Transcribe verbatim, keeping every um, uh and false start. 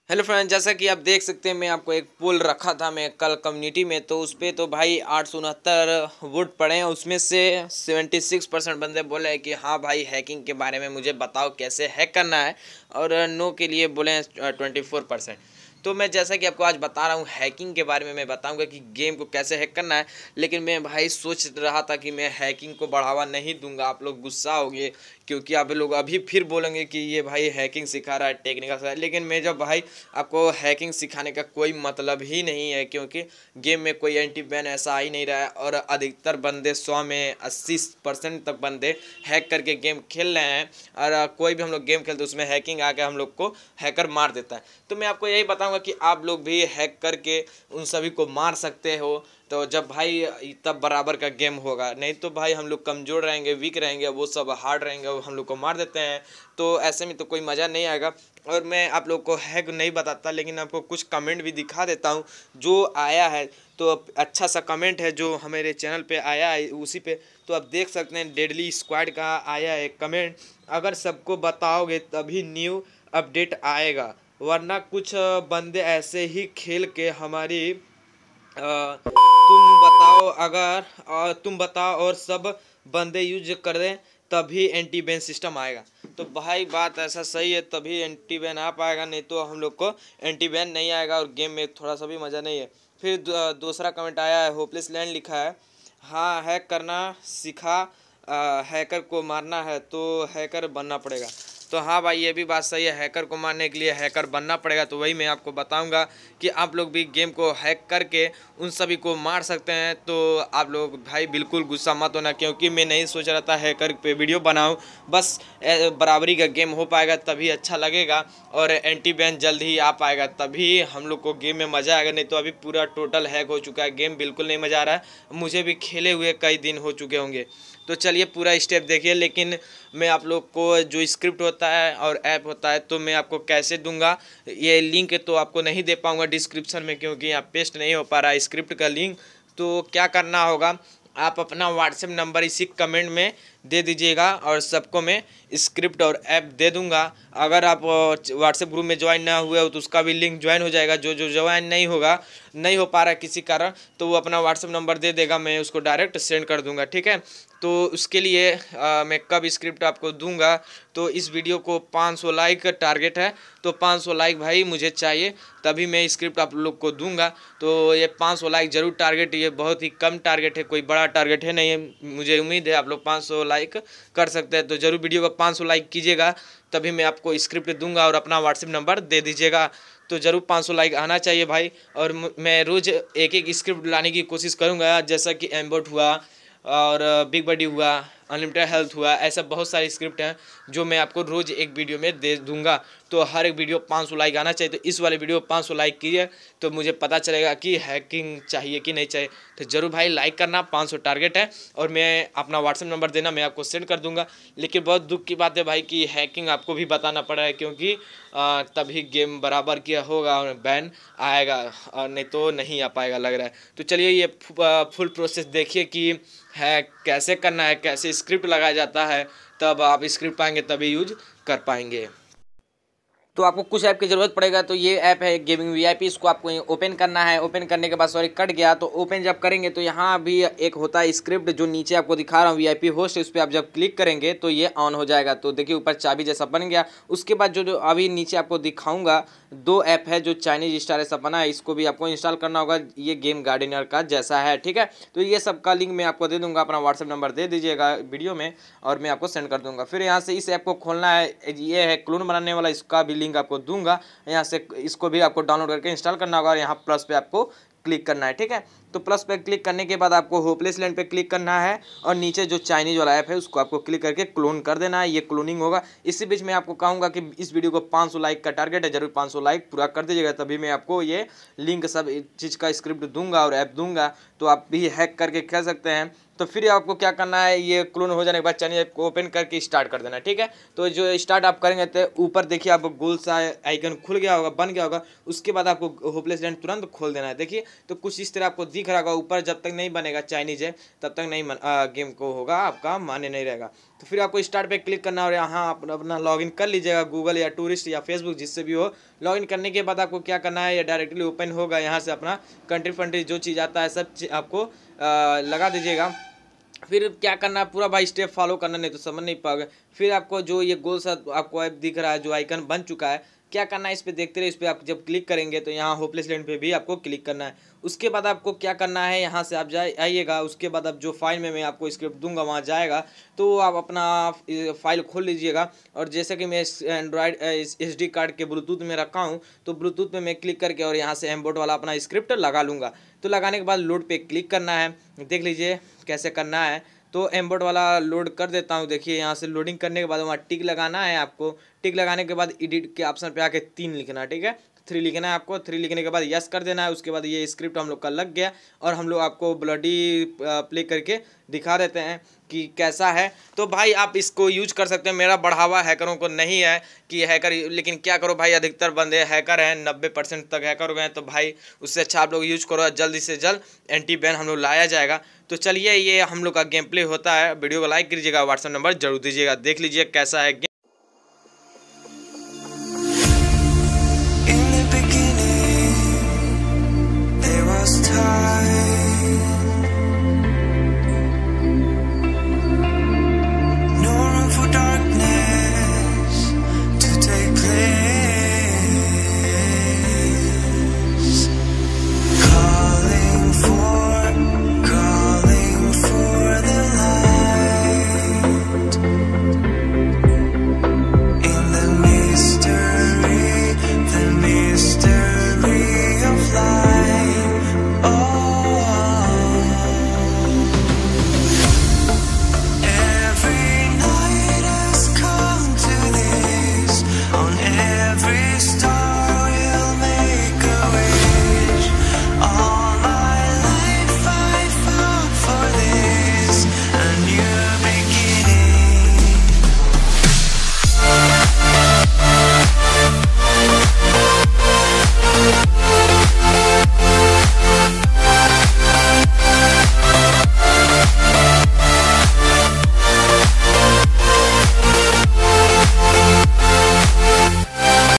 Hello friend, जैसा कि आप देख सकते हैं मैं आपको एक पोल रखा था मैं कल कम्युनिटी में, तो उस पर तो भाई आठ सौ उनहत्तर वोट पड़े हैं। उसमें से छिहत्तर परसेंट बंदे बोले हैं कि हाँ भाई हैकिंग के बारे में मुझे बताओ कैसे हैक करना है, और नो के लिए बोले हैं ट्वेंटी फोर परसेंट। तो मैं जैसा कि आपको आज बता रहा हूँ हैकिंग के बारे में, मैं बताऊंगा कि गेम को कैसे हैक करना है। लेकिन मैं भाई सोच रहा था कि मैं हैकिंग को बढ़ावा नहीं दूंगा, आप लोग गुस्सा होंगे क्योंकि आप लोग अभी फिर बोलेंगे कि ये भाई हैकिंग सिखा रहा है, टेक्निकल सिखा रहा है। लेकिन मैं जब भाई आपको हैकिंग सिखाने का कोई मतलब ही नहीं है, क्योंकि गेम में कोई एंटी बैन ऐसा आ ही नहीं रहा है, और अधिकतर बंदे सौ में अस्सी परसेंट तक बंदे हैक करके गेम खेल रहे हैं। और कोई भी हम लोग गेम खेलते उसमें हैकिंग आके हम लोग को हैकर मार देता है। तो मैं आपको यही बताऊंगा कि आप लोग भी हैक करके उन सभी को मार सकते हो, तो जब भाई तब बराबर का गेम होगा। नहीं तो भाई हम लोग कमज़ोर रहेंगे, वीक रहेंगे, वो सब हार्ड रहेंगे, वो हम लोग को मार देते हैं। तो ऐसे में तो कोई मज़ा नहीं आएगा। और मैं आप लोग को हैक नहीं बताता, लेकिन आपको कुछ कमेंट भी दिखा देता हूँ जो आया है। तो अच्छा सा कमेंट है जो हमारे चैनल पे आया है उसी पे, तो आप देख सकते हैं डेडली स्क्वाड का आया है कमेंट। अगर सबको बताओगे तभी न्यू अपडेट आएगा, वरना कुछ बंदे ऐसे ही खेल के हमारी आ, तुम बताओ अगर आ, तुम बताओ और सब बंदे यूज कर दें तभी एंटी बैन सिस्टम आएगा। तो भाई बात ऐसा सही है, तभी एंटी बैन आ पाएगा, नहीं तो हम लोग को एंटी बैन नहीं आएगा और गेम में थोड़ा सा भी मज़ा नहीं है। फिर दूसरा कमेंट आया है, होपलेस लैंड लिखा है, हाँ हैक करना सीखा, हैकर को मारना है तो हैकर बनना पड़ेगा। तो हाँ भाई ये भी बात सही है, हैकर को मारने के लिए हैकर बनना पड़ेगा। तो वही मैं आपको बताऊंगा कि आप लोग भी गेम को हैक करके उन सभी को मार सकते हैं। तो आप लोग भाई बिल्कुल गुस्सा मत होना, क्योंकि मैं नहीं सोच रहा था हैकर पे वीडियो बनाऊं। बस बराबरी का गेम हो पाएगा तभी अच्छा लगेगा, और एंटी बैन जल्द ही आ पाएगा तभी हम लोग को गेम में मज़ा आएगा। नहीं तो अभी पूरा टोटल हैक हो चुका है, गेम बिल्कुल नहीं मज़ा आ रहा है। मुझे भी खेले हुए कई दिन हो चुके होंगे। तो चलिए पूरा स्टेप देखिए। लेकिन मैं आप लोग को जो स्क्रिप्ट होता है और ऐप होता है तो मैं आपको कैसे दूंगा, ये लिंक तो आपको नहीं दे पाऊंगा डिस्क्रिप्शन में, क्योंकि यहाँ पेस्ट नहीं हो पा रहा है स्क्रिप्ट का लिंक। तो क्या करना होगा, आप अपना व्हाट्सएप नंबर इसी कमेंट में दे दीजिएगा और सबको मैं स्क्रिप्ट और ऐप दे दूंगा। अगर आप व्हाट्सएप ग्रुप में ज्वाइन ना हुए हो तो उसका भी लिंक ज्वाइन हो जाएगा। जो जो ज्वाइन नहीं होगा, नहीं हो पा रहा है किसी कारण, तो वो अपना व्हाट्सएप नंबर दे देगा, मैं उसको डायरेक्ट सेंड कर दूंगा, ठीक है। तो उसके लिए आ, मैं कब स्क्रिप्ट आपको दूंगा, तो इस वीडियो को पाँच सौ लाइक टारगेट है, तो पाँच सौ लाइक भाई मुझे चाहिए, तभी मैं स्क्रिप्ट आप लोग को दूंगा। तो ये पाँच सौ लाइक ज़रूर टारगेट, ये बहुत ही कम टारगेट है, कोई बड़ा टारगेट है नहीं है। मुझे उम्मीद है आप लोग पाँच सौ लाइक कर सकते हैं। तो ज़रूर वीडियो को पाँच सौ लाइक कीजिएगा, तभी मैं आपको स्क्रिप्ट दूंगा, और अपना व्हाट्सएप नंबर दे दीजिएगा। तो ज़रूर पाँच सौ लाइक आना चाहिए भाई। और मैं रोज़ एक एक स्क्रिप्ट लाने की कोशिश करूँगा, जैसा कि एम्बोट हुआ और बिग बडी हुआ, अनलिमिटेड हेल्थ हुआ, ऐसा बहुत सारे स्क्रिप्ट हैं जो मैं आपको रोज़ एक वीडियो में दे दूंगा। तो हर एक वीडियो पाँच सौ लाइक आना चाहिए। तो इस वाले वीडियो पाँच सौ लाइक कीजिए तो मुझे पता चलेगा कि हैकिंग चाहिए कि नहीं चाहिए। तो ज़रूर भाई लाइक करना, पाँच सौ टारगेट है, और मैं अपना व्हाट्सएप नंबर देना, मैं आपको सेंड कर दूंगा। लेकिन बहुत दुख की बात है भाई कि हैकिंग आपको भी बताना पड़ा है, क्योंकि आ, तभी गेम बराबर किया होगा और बैन आएगा, और नहीं तो नहीं आ पाएगा लग रहा है। तो चलिए ये फुल प्रोसेस देखिए कि है कैसे करना है, कैसे स्क्रिप्ट लगाया जाता है, तब आप स्क्रिप्ट पाएंगे तभी यूज कर पाएंगे। तो आपको कुछ ऐप की ज़रूरत पड़ेगा। तो ये ऐप है गेमिंग वीआईपी, इसको आपको ओपन करना है। ओपन करने के बाद सॉरी कट गया, तो ओपन जब करेंगे तो यहाँ भी एक होता है स्क्रिप्ट जो नीचे आपको दिखा रहा हूँ वीआईपी होस्ट, इस पर आप जब क्लिक करेंगे तो ये ऑन हो जाएगा। तो देखिए ऊपर चाबी जैसा बन गया। उसके बाद जो जो अभी नीचे आपको दिखाऊंगा दो ऐप है जो चाइनीज स्टार ऐसा बना है, इसको भी आपको इंस्टॉल करना होगा। ये गेम गार्डनर का जैसा है, ठीक है। तो ये सब का लिंक मैं आपको दे दूंगा, अपना व्हाट्सएप नंबर दे दीजिएगा वीडियो में और मैं आपको सेंड कर दूंगा। फिर यहाँ से इस ऐप को खोलना है, ये है क्लोन बनाने वाला, इसका भी लिंक आपको दूंगा। यहाँ से इसको भी आपको डाउनलोड करके इंस्टॉल करना होगा, और यहाँ प्लस पे आपको क्लिक करना है, ठीक है। तो प्लस पे क्लिक करने के बाद आपको होपलेस लैंड पे क्लिक करना है, और नीचे जो चाइनीज वाला ऐप है उसको आपको क्लिक करके क्लोन कर देना है। ये क्लोनिंग होगा। इसी बीच में आपको कहूँगा कि इस वीडियो को पाँच सौ लाइक का टारगेट है, जरूर पाँच सौ लाइक पूरा कर दीजिएगा, तभी मैं आपको ये लिंक सब चीज़ का स्क्रिप्ट दूंगा और ऐप दूंगा, तो आप भी हैक करके खेल सकते हैं। तो फिर आपको क्या करना है, ये क्लोन हो जाने के बाद चाइनीज ऐप को ओपन करके स्टार्ट कर देना, ठीक है। तो जो स्टार्ट आप करेंगे तो ऊपर देखिए आप गोल सा आइकन खुल गया होगा, बन गया होगा। उसके बाद आपको होपलेस लैंड तुरंत खोल देना है। देखिए तो कुछ इस तरह आपको दिख रहा होगा। ऊपर जब तक नहीं बनेगा चाइनीज है तब तक नहीं मन, आ, गेम को होगा आपका मान्य नहीं रहेगा। तो फिर आपको स्टार्ट पे क्लिक करना और यहाँ आप अपना लॉगिन कर लीजिएगा, गूगल या टूरिस्ट या फेसबुक जिससे भी हो। लॉगिन करने के बाद आपको क्या करना है, ये डायरेक्टली ओपन होगा, यहाँ से अपना कंट्री फंट्री जो चीज़ आता है सब चीज़ आपको आ, लगा दीजिएगा। फिर क्या करना है, पूरा भाई स्टेप फॉलो करना, नहीं तो समझ नहीं पाओगे। फिर आपको जो ये गोल सा आपको ऐप दिख रहा है, जो आइकन बन चुका है, क्या करना है, इस पर देखते रहे। इस पर आप जब क्लिक करेंगे तो यहाँ होपलेस लैंड पे भी आपको क्लिक करना है। उसके बाद आपको क्या करना है, यहाँ से आप जाए आइएगा, उसके बाद आप जो फाइल में मैं आपको स्क्रिप्ट दूंगा वहाँ जाएगा, तो आप अपना फाइल खोल लीजिएगा। और जैसे कि मैं एंड्रॉयड एस डी कार्ड के ब्लूटूथ में रखा हूँ, तो ब्लूटूथ में मैं क्लिक करके और यहाँ से एमबोर्ड वाला अपना स्क्रिप्ट लगा लूँगा। तो लगाने के बाद लोड पे क्लिक करना है, देख लीजिए कैसे करना है। तो एमबोर्ड वाला लोड कर देता हूँ, देखिए यहाँ से लोडिंग करने के बाद वहाँ टिक लगाना है आपको। टिक लगाने के बाद एडिट के ऑप्शन पे आके तीन लिखना है, ठीक है, थ्री लिखना है आपको। थ्री लिखने के बाद यस कर देना है। उसके बाद ये स्क्रिप्ट हम लोग का लग गया और हम लोग आपको ब्लडी प्ले करके दिखा देते हैं कि कैसा है। तो भाई आप इसको यूज कर सकते हैं। मेरा बढ़ावा हैकरों को नहीं है कि हैकर, लेकिन क्या करो भाई, अधिकतर बंदे हैकर हैं, नब्बे परसेंट तक हैकर हो गए हैं। तो भाई उससे अच्छा आप लोग यूज करो, जल्दी से जल्द एंटी बैन हम लोग लाया जाएगा। तो चलिए ये हम लोग का गेम प्ले होता है। वीडियो को लाइक कीजिएगा, व्हाट्सएप नंबर जरूर दीजिएगा, देख लीजिए कैसा है।